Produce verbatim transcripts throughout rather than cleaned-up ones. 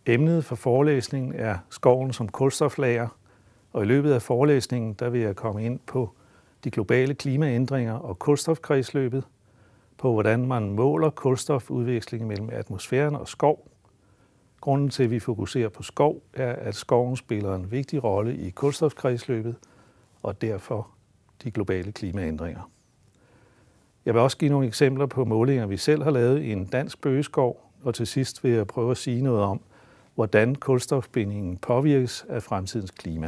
Emnet for forelæsningen er skoven som kulstoflager, og i løbet af forelæsningen der vil jeg komme ind på de globale klimaændringer og kulstofkredsløbet, på hvordan man måler kulstofudveksling mellem atmosfæren og skov. Grunden til, at vi fokuserer på skov, er, at skoven spiller en vigtig rolle i kulstofkredsløbet, og derfor de globale klimaændringer. Jeg vil også give nogle eksempler på målinger, vi selv har lavet i en dansk bøgeskov, og til sidst vil jeg prøve at sige noget om, hvordan kulstofbindingen påvirkes af fremtidens klima.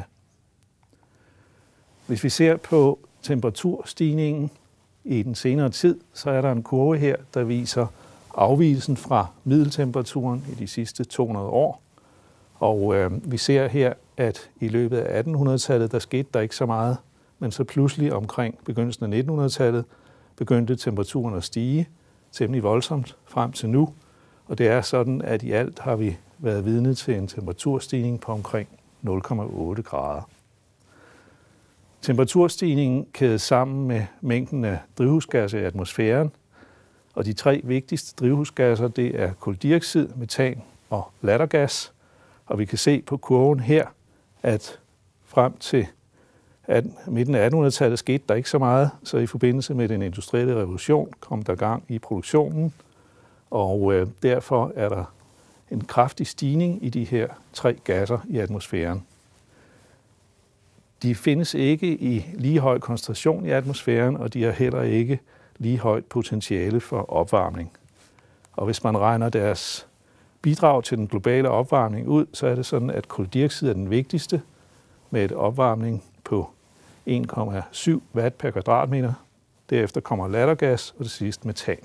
Hvis vi ser på temperaturstigningen i den senere tid, så er der en kurve her, der viser afvigelsen fra middeltemperaturen i de sidste to hundrede år. Og øh, vi ser her, at i løbet af attenhundredetallet, der skete der ikke så meget, men så pludselig omkring begyndelsen af nittenhundredetallet begyndte temperaturen at stige temmelig voldsomt frem til nu. Og det er sådan, at i alt har vi været vidne til en temperaturstigning på omkring nul komma otte grader. Temperaturstigningen kædes sammen med mængden af drivhusgasser i atmosfæren, og de tre vigtigste drivhusgasser, det er kuldioxid, metan og lattergas. Og vi kan se på kurven her, at frem til midten af attenhundredetallet skete der ikke så meget, så i forbindelse med den industrielle revolution kom der gang i produktionen, og øh, derfor er der en kraftig stigning i de her tre gasser i atmosfæren. De findes ikke i lige høj koncentration i atmosfæren, og de har heller ikke lige højt potentiale for opvarmning. Og hvis man regner deres bidrag til den globale opvarmning ud, så er det sådan, at kuldioxid er den vigtigste med et opvarmning på en komma syv watt per kvadratmeter. Derefter kommer lattergas og til sidst metan.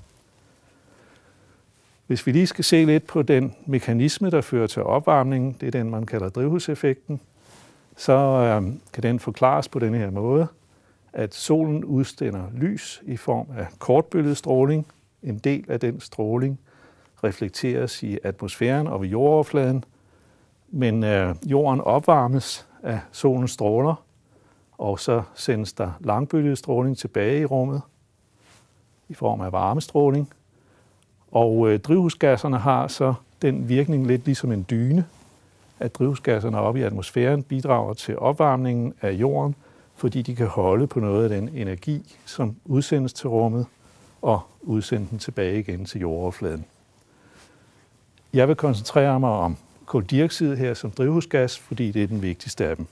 Hvis vi lige skal se lidt på den mekanisme, der fører til opvarmningen, det er den, man kalder drivhuseffekten, så øh, kan den forklares på denne her måde, at solen udstiller lys i form af kortbølgestråling. En del af den stråling reflekteres i atmosfæren og ved jordoverfladen, men øh, jorden opvarmes af solens stråler, og så sendes der langbølgestråling tilbage i rummet i form af varmestråling. Og øh, drivhusgasserne har så den virkning lidt ligesom en dyne, at drivhusgasserne oppe i atmosfæren bidrager til opvarmningen af jorden, fordi de kan holde på noget af den energi, som udsendes til rummet, og udsende den tilbage igen til jordoverfladen. Jeg vil koncentrere mig om kuldioxid her som drivhusgas, fordi det er den vigtigste af dem.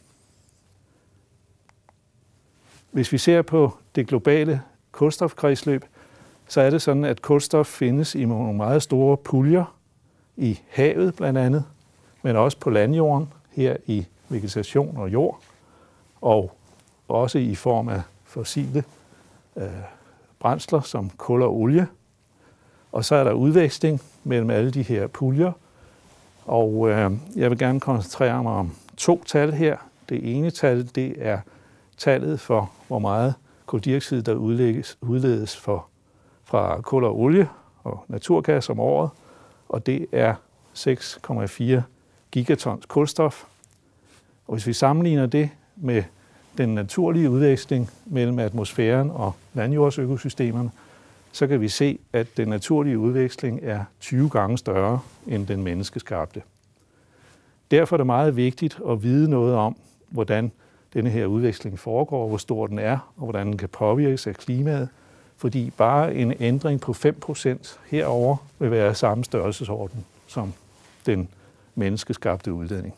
Hvis vi ser på det globale kulstofkredsløb, så er det sådan, at kulstof findes i nogle meget store puljer i havet blandt andet, men også på landjorden, her i vegetation og jord, og også i form af fossile øh, brændsler som kul og olie. Og så er der udveksling mellem alle de her puljer, og øh, jeg vil gerne koncentrere mig om to tal her. Det ene tal, det er tallet for, hvor meget kuldioxid, der udledes, udledes for, fra kul og olie og naturgas om året, og det er seks komma fire gigatons kulstof. Og hvis vi sammenligner det med den naturlige udveksling mellem atmosfæren og landjordsøkosystemerne, så kan vi se, at den naturlige udveksling er tyve gange større end den menneskeskabte. Derfor er det meget vigtigt at vide noget om, hvordan denne her udveksling foregår, hvor stor den er, og hvordan den kan påvirkes af klimaet, fordi bare en ændring på fem procent herover vil være samme størrelsesorden som den menneskeskabte udledning.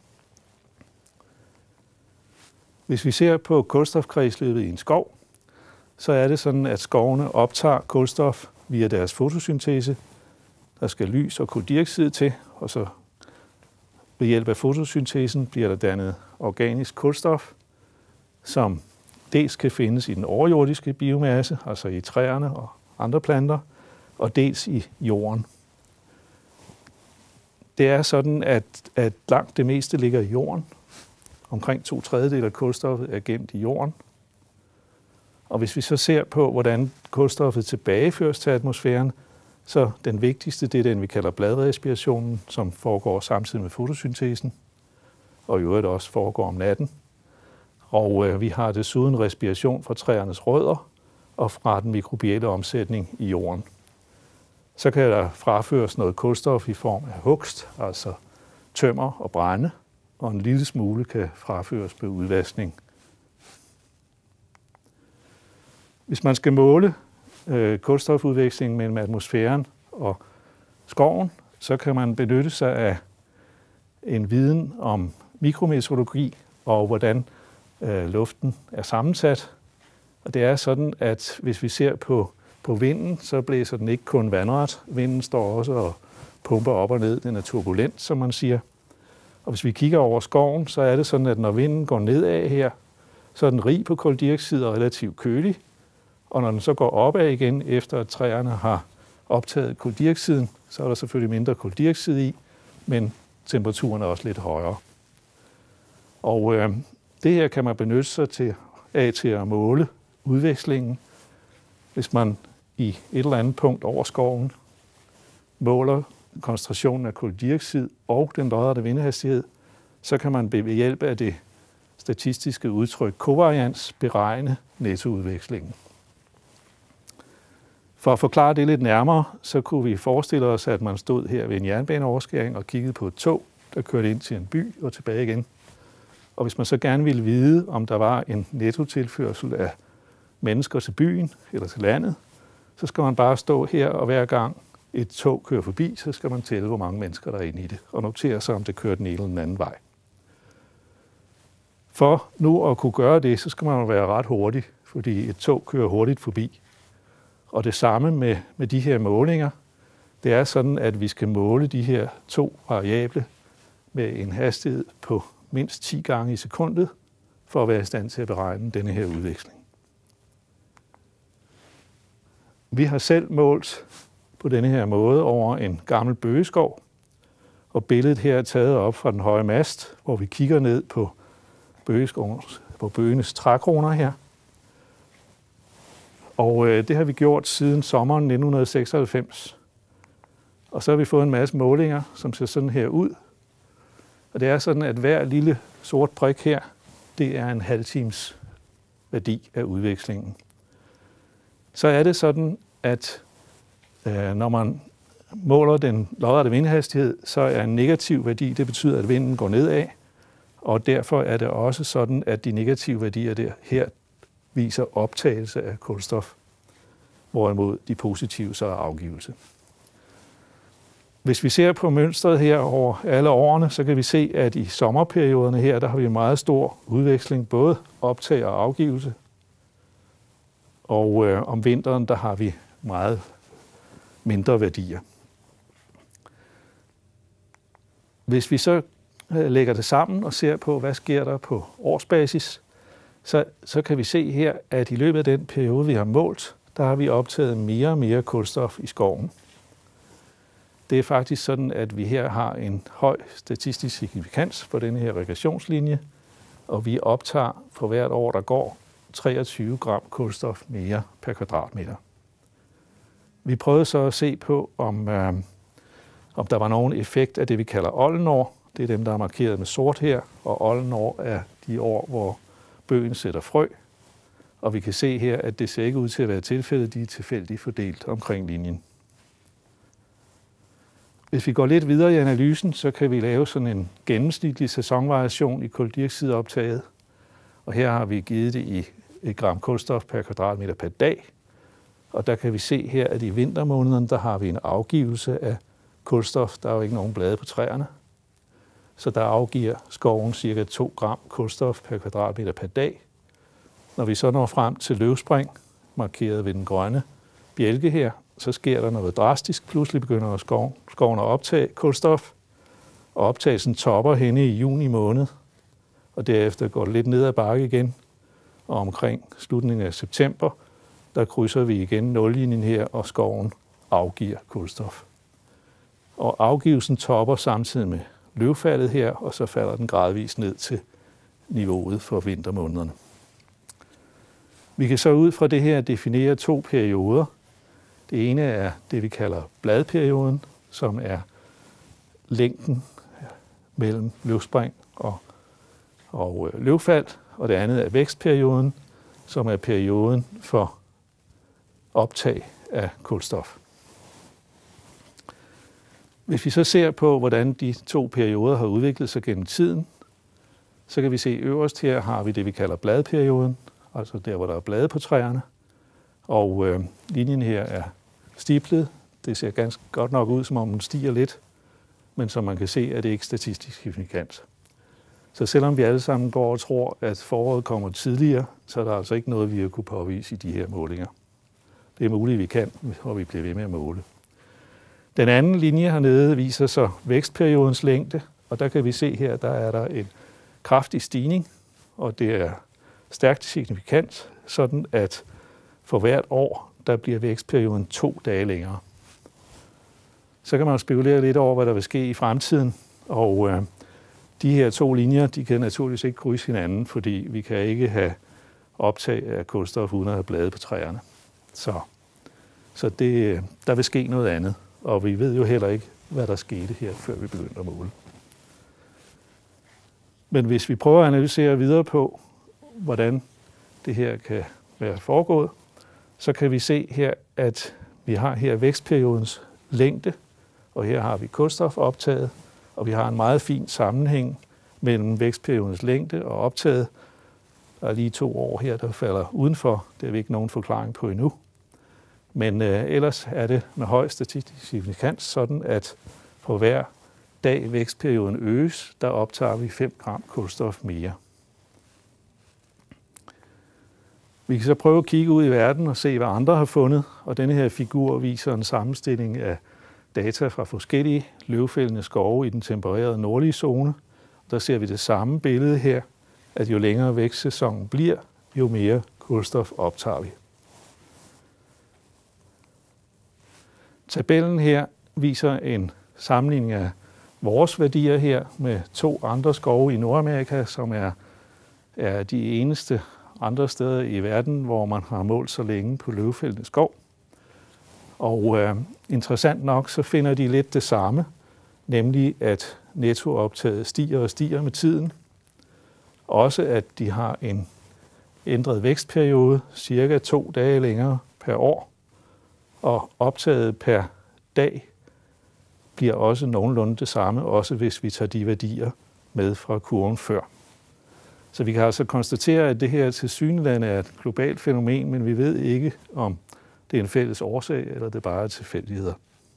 Hvis vi ser på kulstofkredsløbet i en skov, så er det sådan, at skovene optager kulstof via deres fotosyntese. Der skal lys og kuldioxid til, og så ved hjælp af fotosyntesen bliver der dannet organisk kulstof, som dels kan findes i den overjordiske biomasse, altså i træerne og andre planter, og dels i jorden. Det er sådan, at, at langt det meste ligger i jorden. Omkring to tredjedele af kulstoffet er gemt i jorden. Og hvis vi så ser på, hvordan kulstoffet tilbageføres til atmosfæren, så den vigtigste, det er den, vi kalder bladrespirationen, som foregår samtidig med fotosyntesen, og i øvrigt også foregår om natten. Og øh, vi har desuden respiration fra træernes rødder og fra den mikrobielle omsætning i jorden. Så kan der fraføres noget kulstof i form af hugst, altså tømmer og brænde, og en lille smule kan fraføres ved udvaskning. Hvis man skal måle øh, kulstofudvekslingen mellem atmosfæren og skoven, så kan man benytte sig af en viden om mikrometeorologi og hvordan øh, luften er sammensat. Og det er sådan, at hvis vi ser på, på vinden, så blæser den ikke kun vandret. Vinden står også og pumper op og ned. Den er turbulent, som man siger. Og hvis vi kigger over skoven, så er det sådan, at når vinden går nedad her, så er den rig på kuldioxid og relativt kølig. Og når den så går opad igen, efter at træerne har optaget kuldioxiden, så er der selvfølgelig mindre kuldioxid i, men temperaturen er også lidt højere. Og øh, det her kan man benytte sig til, af til at måle udvekslingen. Hvis man i et eller andet punkt over skoven måler koncentrationen af kuldioxid og den lodrette vindhastighed, så kan man ved hjælp af det statistiske udtryk kovarians beregne nettoudvekslingen. For at forklare det lidt nærmere, så kunne vi forestille os, at man stod her ved en jernbaneoverskæring og kiggede på et tog, der kørte ind til en by og tilbage igen. Og hvis man så gerne ville vide, om der var en nettotilførsel af mennesker til byen eller til landet, så skal man bare stå her, og hver gang et tog kører forbi, så skal man tælle, hvor mange mennesker der er inde i det, og notere sig, om det kører den ene eller den anden vej. For nu at kunne gøre det, så skal man være ret hurtig, fordi et tog kører hurtigt forbi. Og det samme med, med de her målinger, det er sådan, at vi skal måle de her to variable med en hastighed på mindst ti gange i sekundet, for at være i stand til at beregne denne her udveksling. Vi har selv målt på denne her måde over en gammel bøgeskov, og billedet her er taget op fra den høje mast, hvor vi kigger ned på, på bøgenes trækroner her. Og øh, det har vi gjort siden sommeren nitten seksoghalvfems. Og så har vi fået en masse målinger, som ser sådan her ud. Og det er sådan, at hver lille sort prik her, det er en halv times værdi af udvekslingen. Så er det sådan, at øh, når man måler den lodrette vindhastighed, så er en negativ værdi, det betyder, at vinden går nedad. Og derfor er det også sådan, at de negative værdier der her viser optagelse af kulstof, hvorimod de positive så er afgivelse. Hvis vi ser på mønstret her over alle årene, så kan vi se, at i sommerperioderne her, der har vi meget stor udveksling, både optag og afgivelse. Og øh, om vinteren, der har vi meget mindre værdier. Hvis vi så lægger det sammen og ser på, hvad sker der på årsbasis, så, så kan vi se her, at i løbet af den periode, vi har målt, der har vi optaget mere og mere kulstof i skoven. Det er faktisk sådan, at vi her har en høj statistisk signifikans for denne her regressionslinje, og vi optager for hvert år, der går, treogtyve gram kulstof mere per kvadratmeter. Vi prøvede så at se på, om, øh, om der var nogen effekt af det, vi kalder oldenår. Det er dem, der er markeret med sort her, og oldenår er de år, hvor bøgen sætter frø. Og vi kan se her, at det ser ikke ud til at være tilfældet, de er tilfældigt fordelt omkring linjen. Hvis vi går lidt videre i analysen, så kan vi lave sådan en gennemsnitlig sæsonvariation i kuldioxidoptaget. Og her har vi givet det i et gram kulstof per kvadratmeter per dag. Og der kan vi se her, at i vintermånederne, der har vi en afgivelse af kulstof. Der er jo ikke nogen blade på træerne. Så der afgiver skoven cirka to gram kulstof per kvadratmeter per dag. Når vi så når frem til løvspring, markeret ved den grønne bjælke her, så sker der noget drastisk. Pludselig begynder skoven, skoven at optage kulstof, og optagelsen topper henne i juni måned, og derefter går det lidt ned ad bakke igen, og omkring slutningen af september, der krydser vi igen nullinjen her, og skoven afgiver kulstof. Og afgivelsen topper samtidig med løvfaldet her, og så falder den gradvist ned til niveauet for vintermånederne. Vi kan så ud fra det her definere to perioder. Det ene er det, vi kalder bladperioden, som er længden mellem løvspring og, og løvfald, og det andet er vækstperioden, som er perioden for optag af kulstof. Hvis vi så ser på, hvordan de to perioder har udviklet sig gennem tiden, så kan vi se, at øverst her har vi det, vi kalder bladperioden, altså der, hvor der er blade på træerne. Og øh, linjen her er stiplet. Det ser ganske godt nok ud, som om den stiger lidt, men som man kan se, er det ikke statistisk signifikant. Så selvom vi alle sammen går og tror, at foråret kommer tidligere, så er der altså ikke noget, vi har kunne påvise i de her målinger. Det er muligt, vi kan, og vi bliver ved med at måle. Den anden linje hernede viser så vækstperiodens længde, og der kan vi se her, der er der en kraftig stigning, og det er stærkt signifikant, sådan at for hvert år, der bliver vækstperioden to dage længere. Så kan man jo spekulere lidt over, hvad der vil ske i fremtiden, og øh, de her to linjer, de kan naturligvis ikke krydse hinanden, fordi vi kan ikke have optag af kulstof uden at have blade på træerne. Så, så det, der vil ske noget andet, og vi ved jo heller ikke, hvad der skete her, før vi begyndte at måle. Men hvis vi prøver at analysere videre på, hvordan det her kan være foregået, så kan vi se her, at vi har her vækstperiodens længde, og her har vi kulstofoptaget, og vi har en meget fin sammenhæng mellem vækstperiodens længde og optaget. Der er lige to år her, der falder udenfor. Det har vi ikke nogen forklaring på endnu. Men øh, ellers er det med høj statistisk signifikans sådan, at på hver dag vækstperioden øges, der optager vi fem gram kulstof mere. Vi kan så prøve at kigge ud i verden og se, hvad andre har fundet, og denne her figur viser en sammenstilling af data fra forskellige løvfældende skove i den tempererede nordlige zone. Der ser vi det samme billede her, at jo længere vækstsæsonen bliver, jo mere kulstof optager vi. Tabellen her viser en sammenligning af vores værdier her med to andre skove i Nordamerika, som er, er de eneste andre steder i verden, hvor man har målt så længe på løvfældende skov. Og øh, interessant nok, så finder de lidt det samme, nemlig at nettooptaget stiger og stiger med tiden. Også at de har en ændret vækstperiode, cirka to dage længere per år, og optaget per dag bliver også nogenlunde det samme, også hvis vi tager de værdier med fra kurven før. Så vi kan altså konstatere, at det her tilsyneladende er et globalt fænomen, men vi ved ikke, om det er en fælles årsag, eller det bare er tilfældigheder.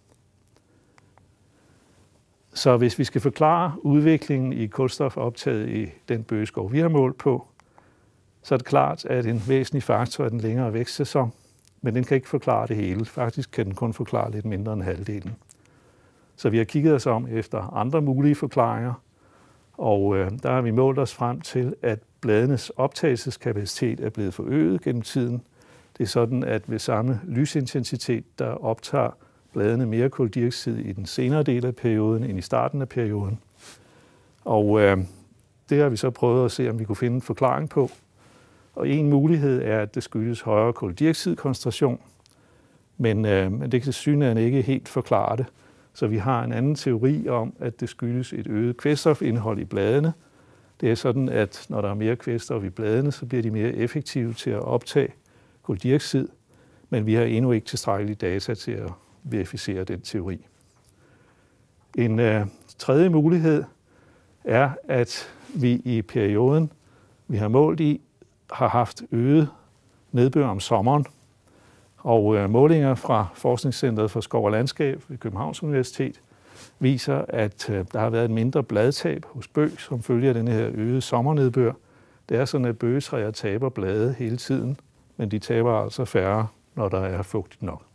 Så hvis vi skal forklare udviklingen i kulstofoptaget i den bøgeskov, vi har målt på, så er det klart, at en væsentlig faktor er den længere vækstsæson, men den kan ikke forklare det hele. Faktisk kan den kun forklare lidt mindre end halvdelen. Så vi har kigget os om efter andre mulige forklaringer, og øh, der har vi målt os frem til, at bladenes optagelseskapacitet er blevet forøget gennem tiden. Det er sådan, at ved samme lysintensitet, der optager bladene mere kuldioxid i den senere del af perioden end i starten af perioden. Og øh, det har vi så prøvet at se, om vi kunne finde en forklaring på. Og en mulighed er, at det skyldes højere kuldioxidkoncentration, men, øh, men det kan tilsyneladende ikke helt forklare det. Så vi har en anden teori om, at det skyldes et øget kvælstofindhold i bladene. Det er sådan, at når der er mere kvælstof i bladene, så bliver de mere effektive til at optage kuldioxid, men vi har endnu ikke tilstrækkelige data til at verificere den teori. En øh, tredje mulighed er, at vi i perioden, vi har målt i, har haft øget nedbør om sommeren, og øh, målinger fra Forskningscentret for Skov og Landskab ved Københavns Universitet viser, at øh, der har været et mindre bladtab hos bøg, som følger den her øgede sommernedbør. Det er sådan, at bøgetræer taber blade hele tiden, men de taber altså færre, når der er fugtigt nok.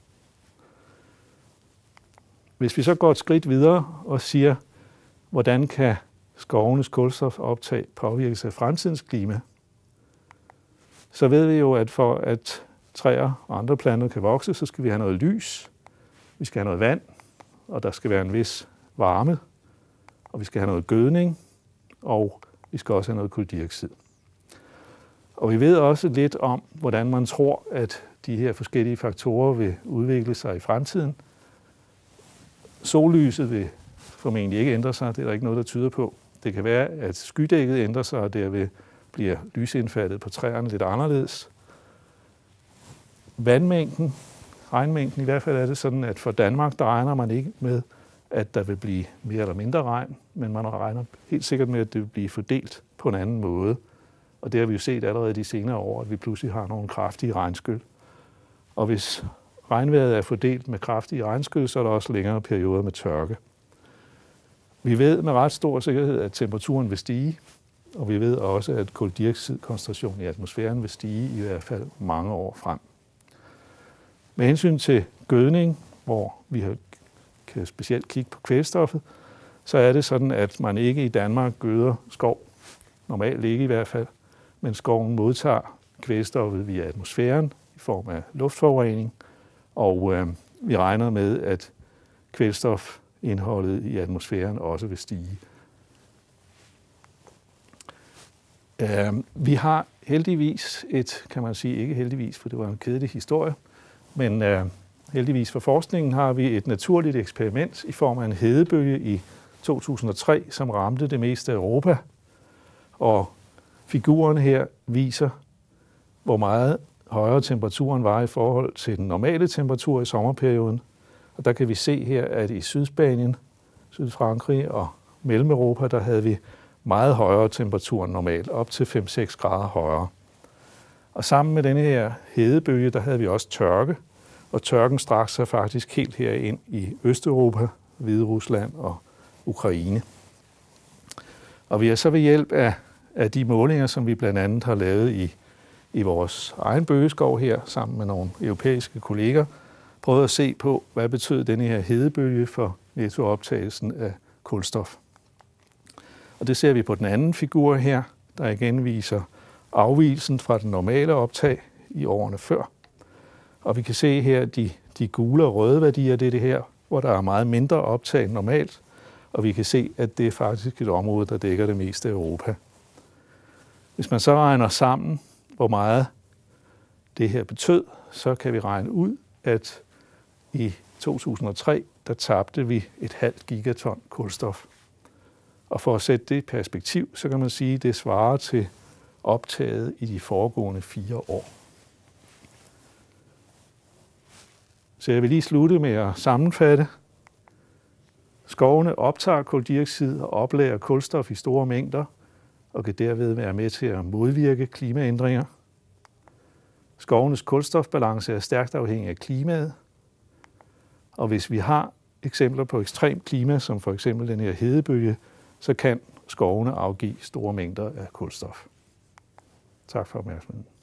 Hvis vi så går et skridt videre og siger, hvordan kan skovenes kulstofoptag påvirkes af fremtidens klima, så ved vi jo, at for at træer og andre planter kan vokse, så skal vi have noget lys, vi skal have noget vand, og der skal være en vis varme, og vi skal have noget gødning, og vi skal også have noget kuldioxid. Og vi ved også lidt om, hvordan man tror, at de her forskellige faktorer vil udvikle sig i fremtiden. Sollyset vil formentlig ikke ændre sig, det er der ikke noget, der tyder på. Det kan være, at skydækket ændrer sig, og derved bliver lysindfattet på træerne lidt anderledes. Vandmængden, regnmængden i hvert fald er det sådan, at for Danmark, der regner man ikke med, at der vil blive mere eller mindre regn, men man regner helt sikkert med, at det vil blive fordelt på en anden måde. Og det har vi jo set allerede de senere år, at vi pludselig har nogle kraftige regnskyl. Og hvis regnvejret er fordelt med kraftige regnskyl, så er der også længere perioder med tørke. Vi ved med ret stor sikkerhed, at temperaturen vil stige, og vi ved også, at kuldioxidkoncentrationen i atmosfæren vil stige i hvert fald mange år frem. Med hensyn til gødning, hvor vi kan specielt kigge på kvælstoffet, så er det sådan, at man ikke i Danmark gøder skov, normalt ikke i hvert fald, men skoven modtager kvælstoffet via atmosfæren i form af luftforurening, og øh, vi regner med, at kvælstofindholdet i atmosfæren også vil stige. Øh, vi har heldigvis et, kan man sige, ikke heldigvis, for det var en kedelig historie, men øh, heldigvis for forskningen har vi et naturligt eksperiment i form af en hedebølge i to tusind og tre, som ramte det meste af Europa. Og figuren her viser, hvor meget højere temperaturen var i forhold til den normale temperatur i sommerperioden. Og der kan vi se her, at i Sydspanien, Sydfrankrig og Mellem-Europa, der havde vi meget højere temperatur end normalt, op til fem til seks grader højere. Og sammen med denne her hedebølge, der havde vi også tørke, og tørken strakte sig faktisk helt herind i Østeuropa, Hviderusland og Ukraine. Og vi har så ved hjælp af, af de målinger, som vi blandt andet har lavet i, i vores egen bøgeskov her, sammen med nogle europæiske kolleger, prøvet at se på, hvad betød denne her hedebølge for nettooptagelsen af kulstof. Og det ser vi på den anden figur her, der igen viser afvigelsen fra den normale optag i årene før. Og vi kan se her de, de gule og røde værdier, det er det her, hvor der er meget mindre optag end normalt. Og vi kan se, at det er faktisk et område, der dækker det meste af Europa. Hvis man så regner sammen, hvor meget det her betød, så kan vi regne ud, at i to tusind og tre, der tabte vi et halvt gigaton kulstof. Og for at sætte det i perspektiv, så kan man sige, at det svarer til optaget i de foregående fire år. Så jeg vil lige slutte med at sammenfatte. Skovene optager kuldioxid og oplager kulstof i store mængder, og kan derved være med til at modvirke klimaændringer. Skovenes kulstofbalance er stærkt afhængig af klimaet, og hvis vi har eksempler på ekstremt klima, som for eksempel den her hedebølge, så kan skovene afgive store mængder af kulstof. Tak for opmærksomheden.